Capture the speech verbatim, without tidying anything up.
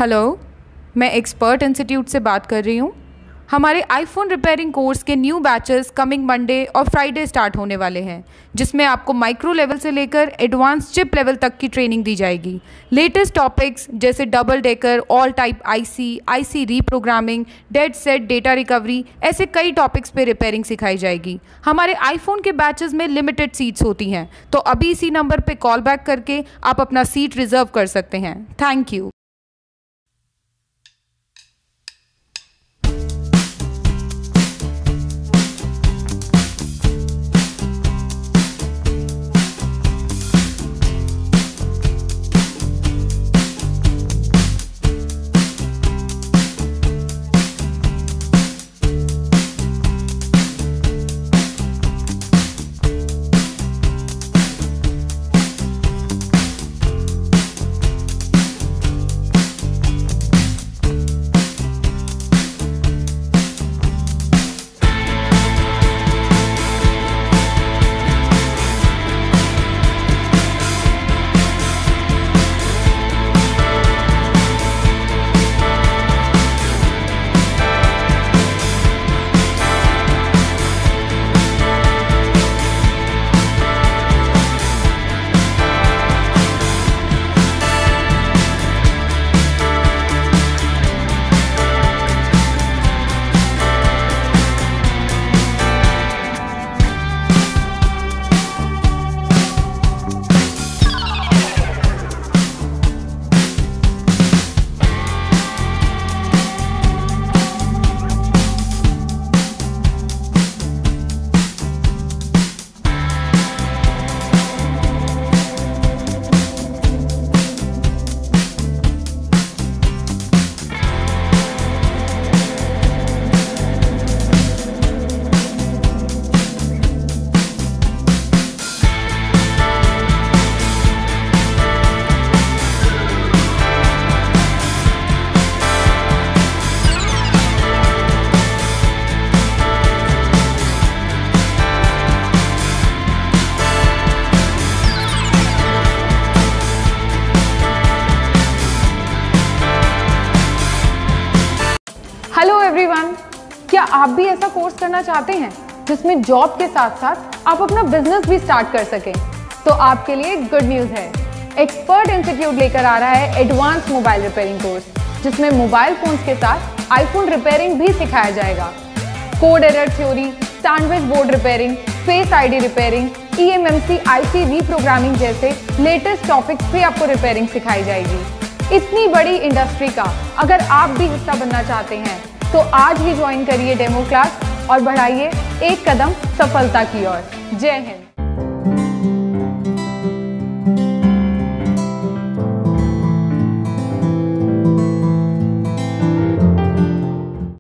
Hello, मैं expert institute से बात कर रही हूँ। हमारे आईफोन रिपेयरिंग कोर्स के न्यू बैचेस कमिंग मंडे और फ्राइडे स्टार्ट होने वाले हैं, जिसमें आपको माइक्रो लेवल से लेकर एडवांस चिप लेवल तक की ट्रेनिंग दी जाएगी। लेटेस्ट टॉपिक्स जैसे double decker, all type IC, IC reprogramming, dead set data recovery, ऐसे कई टॉपिक्स पे रिपेयरिंग सिखाई जाएगी। हमारे आईफोन के बैचेस में लिमिटेड सीट्स होती हैं, तो अभी इसी नंबर पे कॉल बैक करके आप अपना सीट रिजर्व कर सकते हैं। Thank you. हेलो एवरीवन, क्या आप भी ऐसा कोर्स करना चाहते हैं जिसमें जॉब के साथ साथ आप अपना बिजनेस भी स्टार्ट कर सकें? तो आपके लिए गुड न्यूज़ है। एक्सपर्ट इंस्टीट्यूट लेकर आ रहा है एडवांस मोबाइल रिपेयरिंग कोर्स, जिसमें मोबाइल फोन्स के साथ आईफोन रिपेयरिंग भी सिखाया जाएगा। Code error theory, sandwich board repairing, face ID repairing, E M M C IC reprogramming जैसे लेटेस्ट टॉपिक्स पे आपको रिपेयरिंग सिखाई जाएगी। इतनी बड़ी इंडस्ट्री का अगर आप भी हिस्सा बनना चाहते हैं तो आज ही ज्वाइन करिए डेमो क्लास और बढ़ाइए एक कदम सफलता की ओर। जय हिंद।